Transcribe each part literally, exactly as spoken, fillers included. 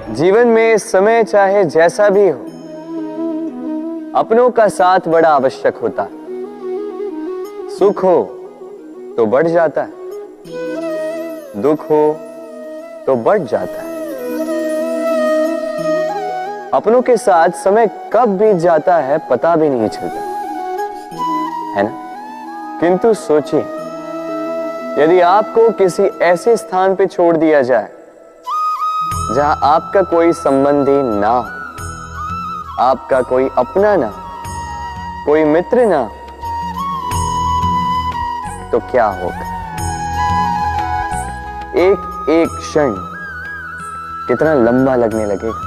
जीवन में समय चाहे जैसा भी हो, अपनों का साथ बड़ा आवश्यक होता है। सुख हो तो बढ़ जाता है, दुख हो तो बढ़ जाता है। अपनों के साथ समय कब बीत जाता है पता भी नहीं चलता, है ना? किंतु सोचिए, यदि आपको किसी ऐसे स्थान पे छोड़ दिया जाए जहां आपका कोई संबंधी ना हो, आपका कोई अपना ना, कोई मित्र ना, तो क्या होगा? एक एक क्षण कितना लंबा लगने लगेगा।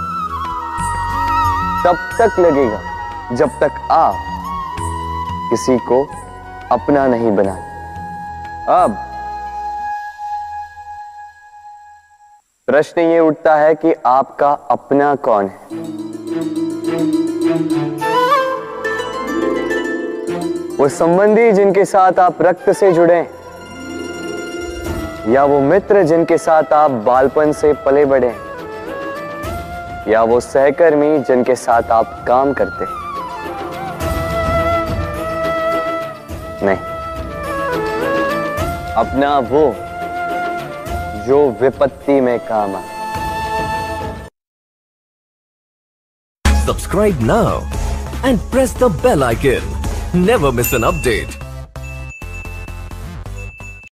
तब तक लगेगा जब तक आप किसी को अपना नहीं बना। अब प्रश्न ये उठता है कि आपका अपना कौन है? वो संबंधी जिनके साथ आप रक्त से जुड़े, या वो मित्र जिनके साथ आप बालपन से पले बढ़े, या वो सहकर्मी जिनके साथ आप काम करते हैं? नहीं, अपना वो जो विपत्ति में काम आए। Subscribe now and press the bell icon. Never miss an update.